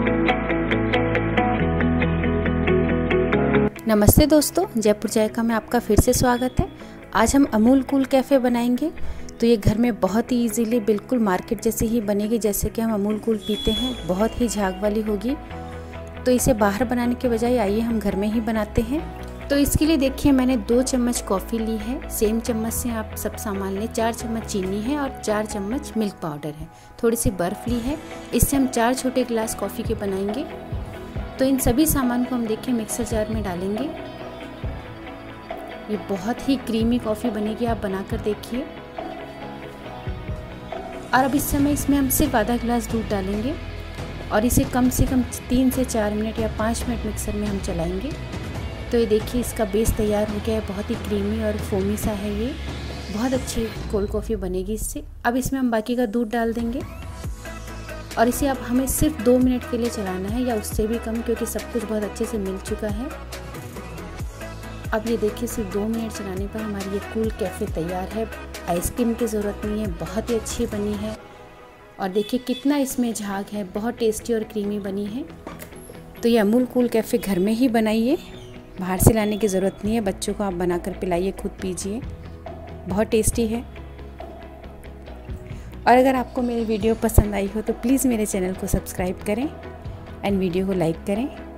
नमस्ते दोस्तों, जयपुर जायका में आपका फिर से स्वागत है। आज हम अमूल कूल कैफ़े बनाएंगे। तो ये घर में बहुत ही इजीली बिल्कुल मार्केट जैसी ही बनेगी, जैसे कि हम अमूल कूल पीते हैं। बहुत ही झाग वाली होगी। तो इसे बाहर बनाने के बजाय आइए हम घर में ही बनाते हैं। तो इसके लिए देखिए, मैंने 2 चम्मच कॉफ़ी ली है। सेम चम्मच से आप सब सामान लें। 4 चम्मच चीनी है और 4 चम्मच मिल्क पाउडर है। थोड़ी सी बर्फ़ ली है। इससे हम 4 छोटे गिलास कॉफ़ी के बनाएंगे। तो इन सभी सामान को हम देखिए मिक्सर जार में डालेंगे। ये बहुत ही क्रीमी कॉफ़ी बनेगी, आप बनाकर देखिए। और अब इस समय इसमें हम सिर्फ आधा गिलास दूध डालेंगे और इसे कम से कम 3 से 4 मिनट या 5 मिनट मिक्सर में हम चलाएंगे। तो ये देखिए इसका बेस तैयार हो गया है। बहुत ही क्रीमी और फोमी सा है ये। बहुत अच्छी कोल्ड कॉफ़ी बनेगी इससे। अब इसमें हम बाकी का दूध डाल देंगे और इसे अब हमें सिर्फ 2 मिनट के लिए चलाना है या उससे भी कम, क्योंकि सब कुछ बहुत अच्छे से मिल चुका है। अब ये देखिए सिर्फ 2 मिनट चलाने पर हमारी ये कूल कैफ़े तैयार है। आइसक्रीम की ज़रूरत नहीं है, बहुत ही अच्छी बनी है। और देखिए कितना इसमें झाग है, बहुत टेस्टी और क्रीमी बनी है। तो ये अमूल कूल कैफ़े घर में ही बनाइए, बाहर से लाने की ज़रूरत नहीं है। बच्चों को आप बनाकर पिलाइए, खुद पीजिए, बहुत टेस्टी है। और अगर आपको मेरी वीडियो पसंद आई हो तो प्लीज़ मेरे चैनल को सब्सक्राइब करें एंड वीडियो को लाइक करें।